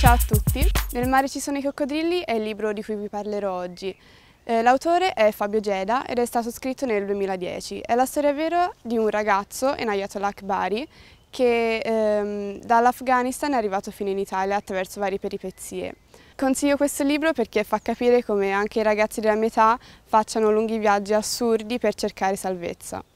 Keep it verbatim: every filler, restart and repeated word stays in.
Ciao a tutti, Nel mare ci sono i coccodrilli è il libro di cui vi parlerò oggi. Eh, L'autore è Fabio Geda ed è stato scritto nel duemiladieci. È la storia vera di un ragazzo, Enayatollah Akbari, che ehm, dall'Afghanistan è arrivato fino in Italia attraverso varie peripezie. Consiglio questo libro perché fa capire come anche i ragazzi della mia età facciano lunghi viaggi assurdi per cercare salvezza.